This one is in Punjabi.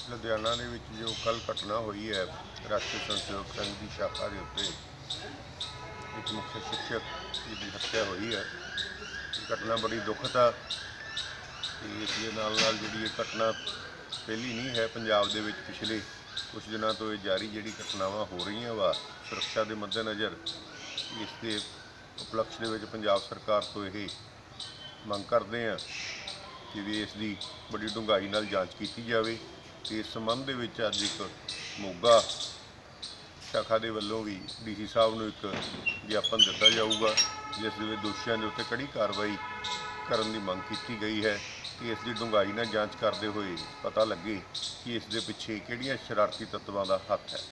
ਲੁਧਿਆਣਾ ਦੇ ਵਿੱਚ ਜੋ ਕੱਲ੍ਹ ਘਟਨਾ ਹੋਈ ਹੈ ਰਾਸ਼ਟਰੀ ਸੰਸਯੋਗ ਸੰਘ ਦੀ ਸ਼ਾਖਾ ਦੇ ਉੱਤੇ ਇੱਕ ਮੁੱਖ ਸਿੱਖਿਅਕ ਦੀ ਹੱਤਿਆ ਹੋਈ ਹੈ। ਇਹ ਘਟਨਾ ਬੜੀ ਦੁਖਦ ਆ ਤੇ ਇਸ ਦੇ ਨਾਲ ਜਿਹੜੀ ਇਹ ਘਟਨਾ ਪਹਿਲੀ ਨਹੀਂ ਹੈ ਪੰਜਾਬ ਦੇ ਵਿੱਚ। ਪਿਛਲੇ ਕੁਝ ਦਿਨਾਂ ਤੋਂ ਇਹ ਜਾਰੀ ਜਿਹੜੀ ਘਟਨਾਵਾਂ ਹੋ ਰਹੀਆਂ ਵਾ ਸੁਰੱਖਿਆ ਦੇ ਮੱਦੇਨਜ਼ਰ ਇਸ ਦੇ ਉਪਲਕਸ਼ ਦੇ ਵਿੱਚ ਪੰਜਾਬ ਸਰਕਾਰ ਤੋਂ ਇਹ ਮੰਗ ਕਰਦੇ ਹਾਂ ਕਿ ਵੀ ਇਸ ਦੀ ਬੜੀ ਡੂੰਘਾਈ ਨਾਲ ਜਾਂਚ ਕੀਤੀ ਜਾਵੇ ਤੇ ਇਸ ਸੰਬੰਧ ਦੇ ਵਿੱਚ ਅੱਜ ਇੱਕ ਮੋਗਾ ਸ਼ਾਖਾ ਦੇ ਵੱਲੋਂ ਵੀ ਡੀਸੀ ਸਾਹਿਬ ਨੂੰ ਇੱਕ ਗਿਆਪਨ ਦਿੱਤਾ ਜਾਊਗਾ ਜਿਸ ਦੇ ਵਿੱਚ ਦੋਸ਼ੀਆਂ ਦੇ ਉੱਤੇ ਕੜੀ ਕਾਰਵਾਈ ਕਰਨ ਦੀ ਮੰਗ ਕੀਤੀ ਗਈ ਹੈ ਕਿ ਇਸ ਦੀ ਡੂੰਘਾਈ ਨਾਲ ਜਾਂਚ ਕਰਦੇ ਹੋਏ ਪਤਾ ਲੱਗੇ ਕਿ ਇਸ ਦੇ ਪਿੱਛੇ ਕਿਹੜੀਆਂ ਸ਼ਰਾਰਤੀ ਤੱਤਾਂ ਦਾ ਹੱਥ ਹੈ।